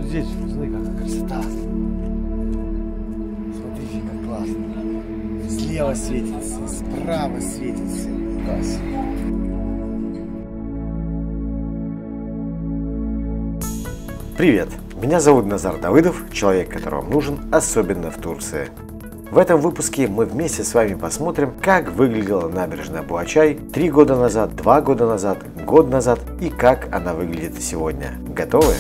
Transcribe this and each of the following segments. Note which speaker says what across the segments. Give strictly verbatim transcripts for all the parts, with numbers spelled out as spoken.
Speaker 1: Вот здесь, смотри, какая красота. Смотрите, как классно. Слева светится, справа светится. Класс.
Speaker 2: Привет! Меня зовут Назар Давыдов, человек, который вам нужен, особенно в Турции. В этом выпуске мы вместе с вами посмотрим, как выглядела набережная Буачай три года назад, два года назад, год назад и как она выглядит сегодня. Готовы?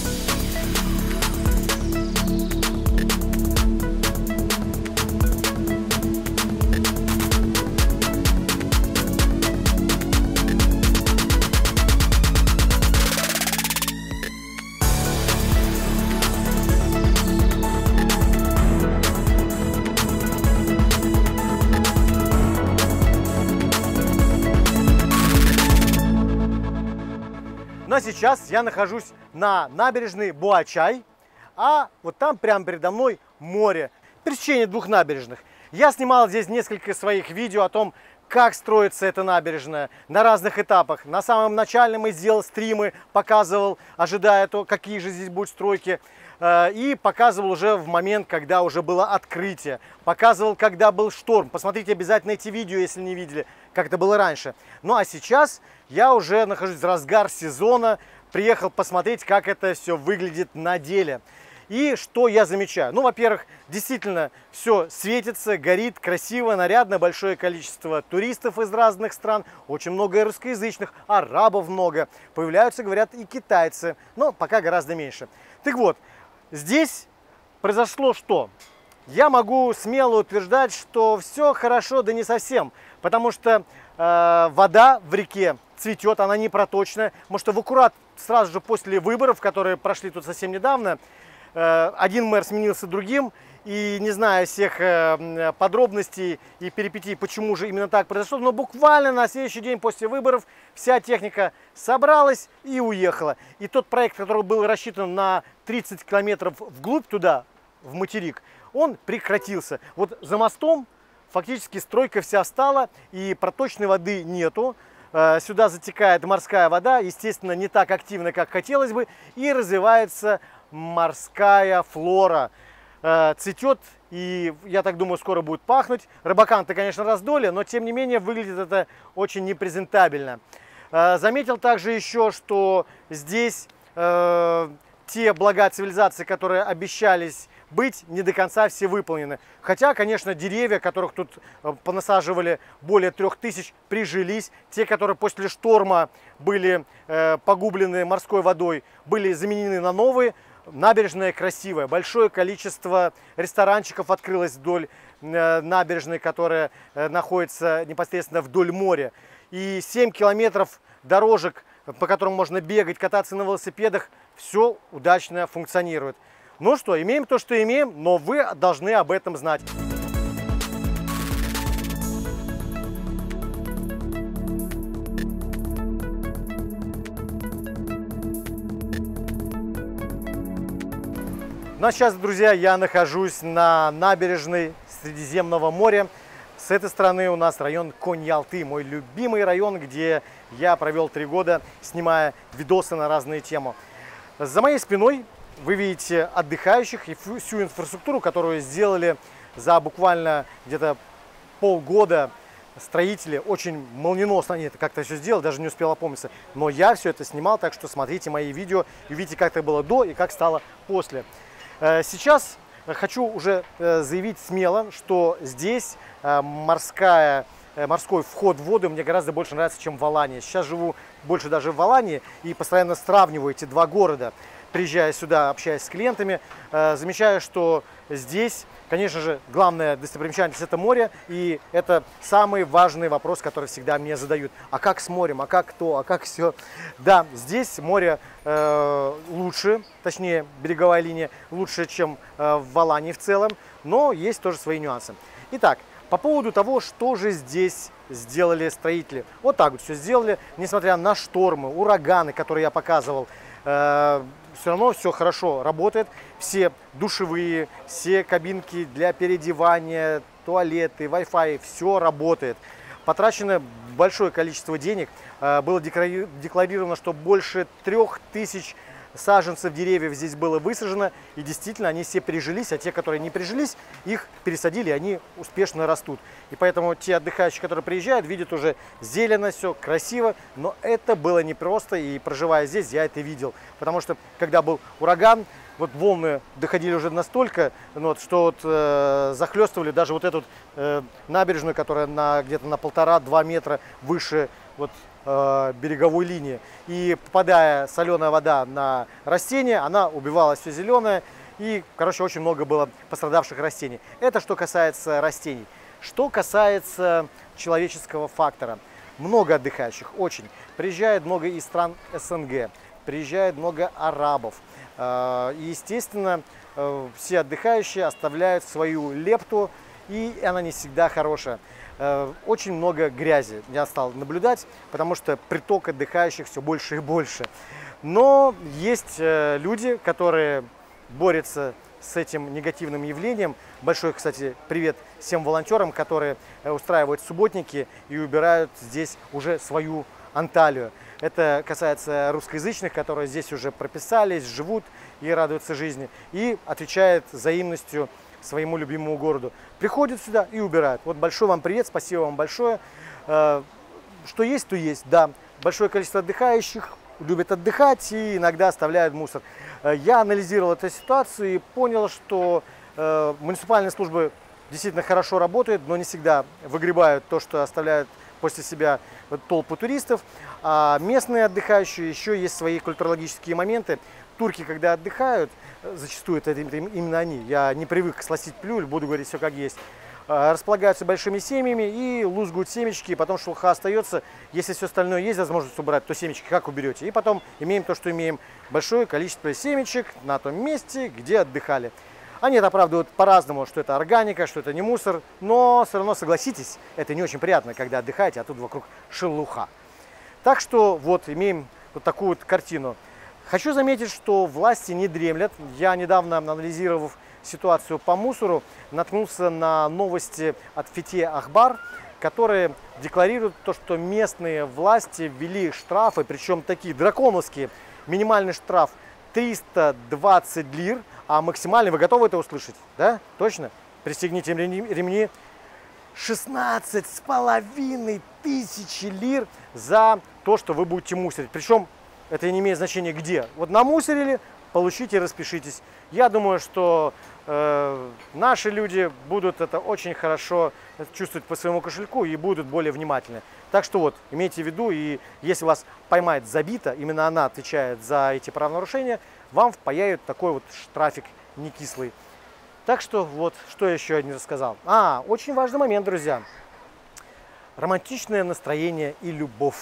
Speaker 3: Но сейчас я нахожусь на набережной Буачай, а вот там прямо передо мной море. Пересечение двух набережных. Я снимал здесь несколько своих видео о том, как строится эта набережная на разных этапах. На самом начальном я сделал стримы, показывал, ожидая то, какие же здесь будут стройки. И показывал уже в момент, когда уже было открытие. Показывал, когда был шторм. Посмотрите обязательно эти видео, если не видели, как это было раньше. Ну а сейчас я уже нахожусь в разгар сезона. Приехал посмотреть, как это все выглядит на деле. И что я замечаю? Ну, во-первых, действительно все светится, горит, красиво, нарядно. Большое количество туристов из разных стран. Очень много русскоязычных, арабов много. Появляются, говорят, и китайцы. Но пока гораздо меньше. Так вот. Здесь произошло что? Я могу смело утверждать, что все хорошо, да не совсем. Потому что э, вода в реке цветет, она не проточная. Потому что в аккурат сразу же после выборов, которые прошли тут совсем недавно, э, один мэр сменился другим. И не знаю всех э, подробностей и перипетий, почему же именно так произошло, но буквально на следующий день после выборов вся техника собралась и уехала. И тот проект, который был рассчитан на тридцать километров вглубь туда, в материк, он прекратился. Вот за мостом фактически стройка вся встала, и проточной воды нету. Э, сюда затекает морская вода, естественно, не так активно, как хотелось бы, и развивается морская флора. Цветет, и я так думаю, скоро будет пахнуть. Рыбакам-то, конечно, раздолье, но тем не менее выглядит это очень непрезентабельно. Заметил также еще, что здесь э, те блага цивилизации, которые обещались быть, не до конца все выполнены. Хотя, конечно, деревья, которых тут понасаживали более трех тысяч, прижились. Те, которые после шторма были э, погублены морской водой, были заменены на новые. Набережная красивая, большое количество ресторанчиков открылось вдоль набережной, которая находится непосредственно вдоль моря. И семь километров дорожек, по которым можно бегать, кататься на велосипедах, все удачно функционирует. Ну что, имеем то, что имеем, но вы должны об этом знать. Ну а сейчас, друзья, я нахожусь на набережной Средиземного моря. С этой стороны у нас район Конь-Ялты, мой любимый район, где я провел три года, снимая видосы на разные темы. За моей спиной вы видите отдыхающих и всю инфраструктуру, которую сделали за буквально где-то полгода. Строители очень молниеносно они это как-то все сделали, даже не успел опомниться. Но я все это снимал, так что смотрите мои видео и видите, как это было до и как стало после. Сейчас хочу уже заявить смело, что здесь морская, морской вход в воду мне гораздо больше нравится, чем в Алании. Сейчас живу больше даже в Алании и постоянно сравниваю эти два города. Приезжая сюда, общаясь с клиентами, замечаю, что здесь, конечно же, главная достопримечательность – это море. И это самый важный вопрос, который всегда мне задают. А как с морем? А как то? А как все? Да, здесь море э, лучше, точнее, береговая линия лучше, чем э, в Алании в целом. Но есть тоже свои нюансы. Итак, по поводу того, что же здесь сделали строители. Вот так вот все сделали, несмотря на штормы, ураганы, которые я показывал. Э, все равно все хорошо работает. Все душевые, все кабинки для переодевания, туалеты, Wi-Fi, все работает. Потрачено большое количество денег. Было декларировано, что больше трех тысяч саженцев деревьев здесь было высажено, и действительно они все прижились, а те, которые не прижились, их пересадили, они успешно растут. И поэтому те отдыхающие, которые приезжают, видят уже зелено, все красиво, но это было непросто, и проживая здесь, я это видел. Потому что, когда был ураган, вот волны доходили уже настолько, ну, вот, что вот, э, захлестывали даже вот эту э, набережную, которая на, где-то на полтора-два метра выше вот, э, береговой линии. И попадая соленая вода на растения, она убивала все зеленое. И, короче, очень много было пострадавших растений. Это что касается растений. Что касается человеческого фактора. Много отдыхающих, очень. Приезжает много из стран СНГ, приезжает много арабов. И, естественно, все отдыхающие оставляют свою лепту, и она не всегда хорошая. Очень много грязи я стал наблюдать, потому что приток отдыхающих все больше и больше. Но есть люди, которые борются с этим негативным явлением. Большой, кстати, привет всем волонтерам, которые устраивают субботники и убирают здесь уже свою Анталию. Это касается русскоязычных, которые здесь уже прописались, живут и радуются жизни. И отвечает взаимностью своему любимому городу. Приходят сюда и убирают. Вот большой вам привет, спасибо вам большое. Что есть, то есть, да. Большое количество отдыхающих любят отдыхать и иногда оставляют мусор. Я анализировал эту ситуацию и понял, что муниципальные службы действительно хорошо работают, но не всегда выгребают то, что оставляют после себя толпу туристов. А местные отдыхающие, еще есть свои культурологические моменты. Турки, когда отдыхают, зачастую это именно они, я не привык сластить плюль, буду говорить все как есть, располагаются большими семьями и лузгают семечки, и потом шелуха остается. Если все остальное есть возможность убрать, то семечки как уберете? И потом имеем то, что имеем, большое количество семечек на том месте, где отдыхали. Они это оправдывают по-разному, что это органика, что это не мусор, но все равно, согласитесь, это не очень приятно, когда отдыхаете, а тут вокруг шелуха. Так что вот имеем вот такую вот картину. Хочу заметить, что власти не дремлят. Я недавно, анализировав ситуацию по мусору, наткнулся на новости от Фетия Ахбар, которые декларируют то, что местные власти ввели штрафы, причем такие драконовские. Минимальный штраф триста двадцать лир, а максимальный, вы готовы это услышать? Да? Точно? Пристегните ремни. шестнадцать с половиной тысяч лир за то, что вы будете мусорить. Причем это не имеет значения где. Вот намусорили, получите, распишитесь. Я думаю, что э, наши люди будут это очень хорошо чувствовать по своему кошельку и будут более внимательны. Так что вот, имейте в виду, и если вас поймает забита, именно она отвечает за эти правонарушения, вам впаяют такой вот штрафик не кислый. Так что вот, что я еще не рассказал. А, очень важный момент, друзья. Романтичное настроение и любовь.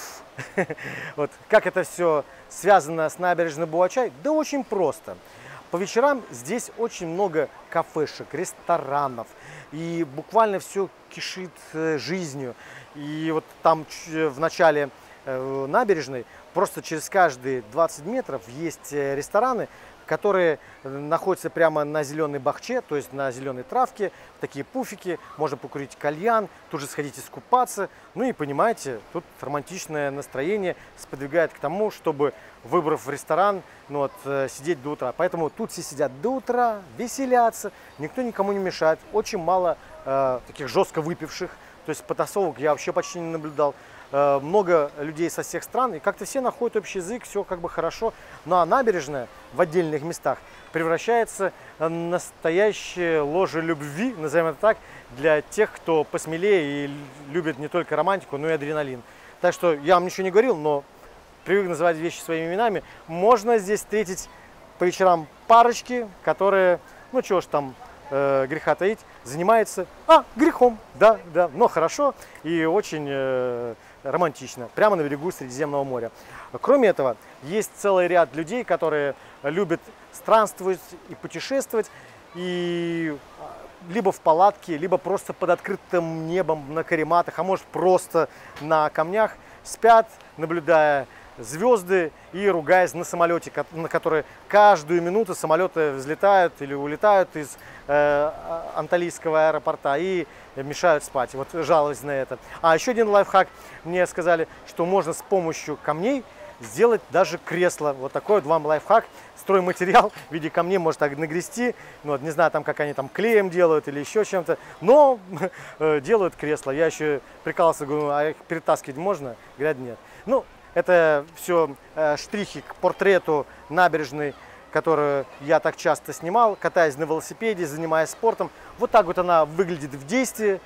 Speaker 3: Вот как это все связано с набережной Буачай? Да очень просто. По вечерам здесь очень много кафешек, ресторанов. И буквально все кишит жизнью. И вот там в начале набережной просто через каждые двадцать метров есть рестораны, которые находятся прямо на зеленой бахче, то есть на зеленой травке, такие пуфики, можно покурить кальян, тут же сходить искупаться. Ну и понимаете, тут романтичное настроение сподвигает к тому, чтобы, выбрав ресторан, ну вот, сидеть до утра. Поэтому тут все сидят до утра, веселятся, никто никому не мешает. Очень мало э, таких жестко выпивших, то есть потасовок я вообще почти не наблюдал. Много людей со всех стран, и как-то все находят общий язык, все как бы хорошо. Ну а набережная в отдельных местах превращается в настоящее ложе любви, назовем это так, для тех, кто посмелее и любит не только романтику, но и адреналин. Так что я вам ничего не говорил, но привык называть вещи своими именами. Можно здесь встретить по вечерам парочки, которые, ну чего ж там, э, греха таить, занимаются а, грехом, да, да, но хорошо и очень... Э, романтично, прямо на берегу Средиземного моря. Кроме этого, есть целый ряд людей, которые любят странствовать и путешествовать, и либо в палатке, либо просто под открытым небом на карематах, а может просто на камнях спят, наблюдая звезды и ругаясь на самолете, на который каждую минуту самолеты взлетают или улетают из э, Анталийского аэропорта и мешают спать. Вот жалость на это. А еще один лайфхак. Мне сказали, что можно с помощью камней сделать даже кресло. Вот такой вот вам лайфхак. Стройматериал в виде камней может так нагрести. Ну, вот, не знаю, там, как они там клеем делают или еще чем-то. Но делают кресло. Я еще прикалывался, говорю, а их перетаскивать можно? Говорят, нет. Ну, это все э, штрихи к портрету набережной, которую я так часто снимал, катаясь на велосипеде, занимаясь спортом. Вот так вот она выглядит в действии.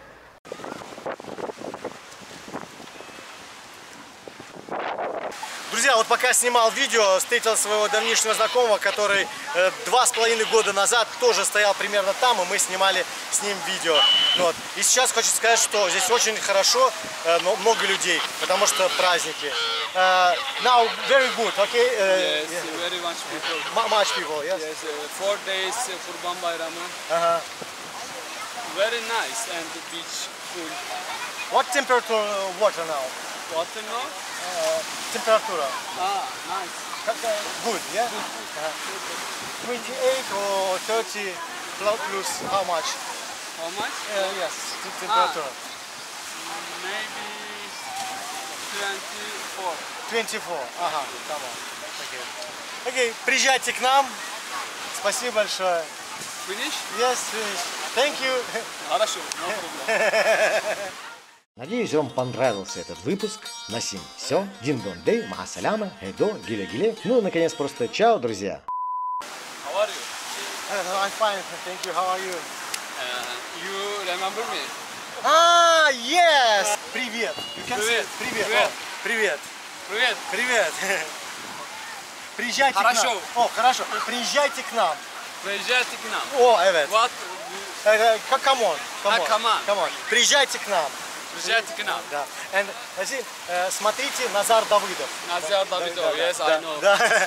Speaker 3: Друзья, вот пока снимал видео, встретил своего давнишнего знакомого, который э, два с половиной года назад тоже стоял примерно там, и мы снимали с ним видео. Вот. И сейчас хочу сказать, что здесь очень хорошо, э, но много людей, потому что праздники. Uh, now very good, okay? Uh,
Speaker 4: Yes,
Speaker 3: yeah.
Speaker 4: very much people.
Speaker 3: Ma- much people, yes.
Speaker 4: Yes, uh, four days uh, Kurban Bayramı.
Speaker 3: Uh-huh.
Speaker 4: Very nice and the beach full.
Speaker 3: What temperature uh, water now?
Speaker 4: Water no?
Speaker 3: Uh, temperature.
Speaker 4: Ah, nice.
Speaker 3: Good, yeah. Uh-huh. twenty-eight or thirty plus, plus how much?
Speaker 4: How much?
Speaker 3: Uh, yes, t- temperature.
Speaker 4: Maybe twenty-four.
Speaker 3: twenty-four. Ага, come on. Okay. Okay, приезжайте к нам. Спасибо большое.
Speaker 4: Finish?
Speaker 3: Yes, finish. Thank you.
Speaker 4: Хорошо, no problem.
Speaker 2: Надеюсь, вам понравился этот выпуск. На сим все. Дин-дон дей, махасаляма, эдо, гиля-гиле. Ну, наконец, просто чао, друзья.
Speaker 4: How are you?
Speaker 3: I'm fine, thank you. How are you?
Speaker 4: Uh, you remember me?
Speaker 3: Ah, yes. Привет. You can
Speaker 4: Привет.
Speaker 3: say привет.
Speaker 4: Привет.
Speaker 3: О, привет.
Speaker 4: Привет.
Speaker 3: Привет. Приезжайте
Speaker 4: Хорошо.
Speaker 3: к нам. О, хорошо. Приезжайте к нам.
Speaker 4: Приезжайте к нам.
Speaker 3: О, evet.
Speaker 4: What?
Speaker 3: Э, э, Come on.
Speaker 4: А, come on.
Speaker 3: Come on. Приезжайте к нам.
Speaker 4: Приезжайте к нам.
Speaker 3: Да. And, значит, э, смотрите Назар Давыдов.
Speaker 4: Назар Давидов, yes,
Speaker 3: да,
Speaker 4: I know.
Speaker 3: да.